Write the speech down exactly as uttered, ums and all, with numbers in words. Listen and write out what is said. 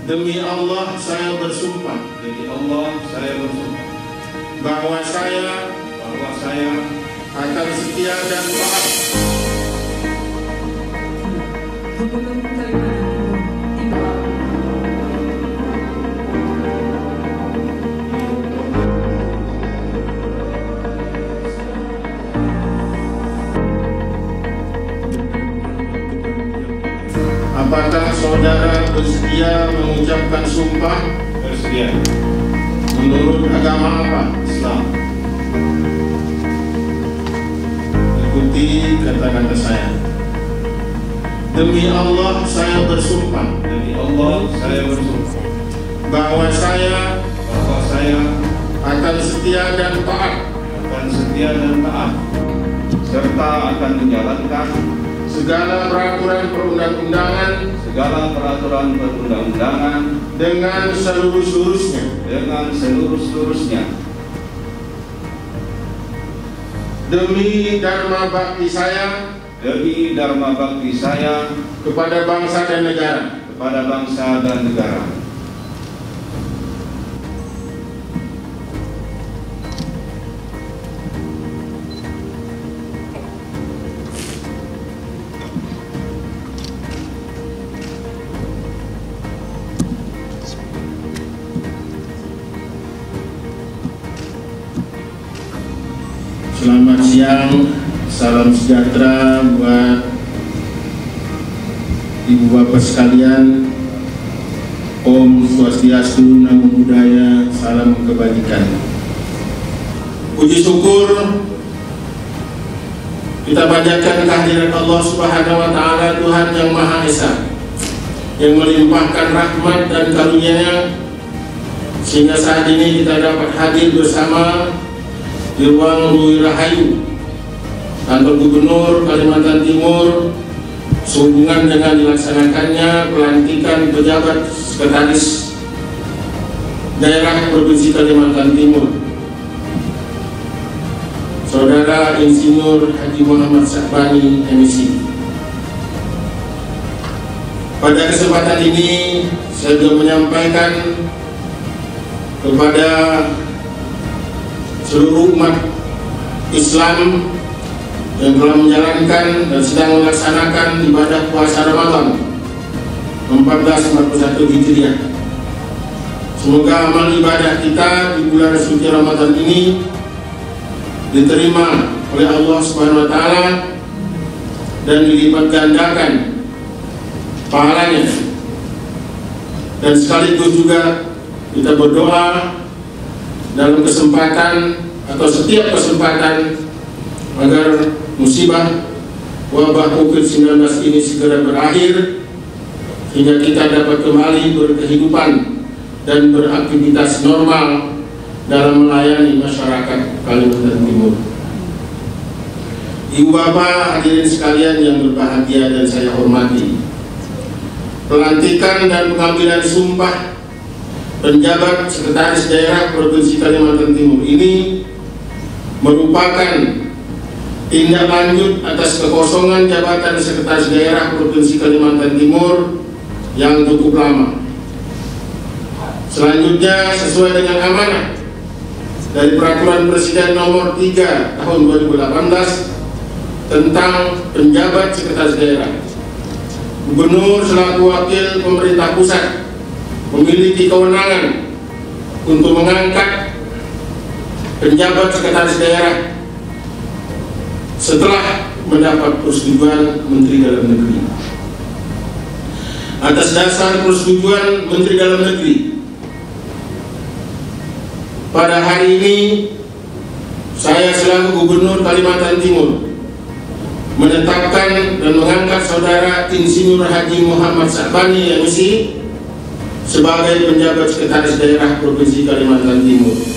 Demi Allah saya bersumpah, Demi Allah saya bersumpah bahwa saya bahwa saya akan setia dan taat Gubernur Kalimantan Timur apakah saudara bersedia mengucapkan sumpah bersedia menurut agama apa? Islam. Ikuti kata-kata saya. Demi Allah saya bersumpah Demi Allah saya bersumpah bahwa saya bahwa saya akan setia dan taat akan setia dan taat serta akan menjalankan segala peraturan perundang-undangan segala peraturan perundang-undangan dengan seluruh-seluruhnya, dengan seluruh-seluruhnya demi dharma bakti saya demi dharma bakti saya kepada bangsa dan negara. kepada bangsa dan negara. Selamat siang, salam sejahtera buat ibu bapak sekalian. Om Swastiastu, Namo Buddhaya, salam kebajikan. Puji syukur kita panjatkan kehadirat Allah Subhanahu wa Ta'ala, Tuhan yang Maha Esa, yang melimpahkan rahmat dan karunia-Nya sehingga saat ini kita dapat hadir bersama di ruang Lui Rahayu, kantor Gubernur Kalimantan Timur, sehubungan dengan dilaksanakannya pelantikan pejabat sekretaris daerah Provinsi Kalimantan Timur, Saudara Insinyur Haji Muhammad Syahbani M Si. Pada kesempatan ini saya juga menyampaikan kepada seluruh umat Islam yang telah menjalankan dan sedang melaksanakan ibadah puasa Ramadan seribu empat ratus empat puluh satu Hijriah. Semoga amal ibadah kita di bulan suci Ramadan ini diterima oleh Allah Subhanahu wa Ta'ala dan dilipat gandakan pahalanya. Dan sekaligus juga kita berdoa dalam kesempatan atau setiap kesempatan agar musibah wabah covid sembilan belas ini segera berakhir sehingga kita dapat kembali berkehidupan dan beraktivitas normal dalam melayani masyarakat Kalimantan Timur. Ibu bapak hadirin sekalian yang berbahagia dan saya hormati, pelantikan dan pengambilan sumpah penjabat sekretaris daerah Provinsi Kalimantan Timur ini merupakan tindak lanjut atas kekosongan jabatan sekretaris daerah Provinsi Kalimantan Timur yang cukup lama. Selanjutnya, sesuai dengan amanah dari Peraturan Presiden Nomor tiga Tahun dua ribu delapan belas tentang penjabat sekretaris daerah, Gubernur selaku wakil pemerintah pusat memiliki kewenangan untuk mengangkat penjabat sekretaris daerah setelah mendapat persetujuan Menteri Dalam Negeri. Atas dasar persetujuan Menteri Dalam Negeri, pada hari ini saya selaku Gubernur Kalimantan Timur menetapkan dan mengangkat Saudara Insinyur Haji Muhammad Syahbani M Si sebagai penjabat sekretaris daerah Provinsi Kalimantan Timur.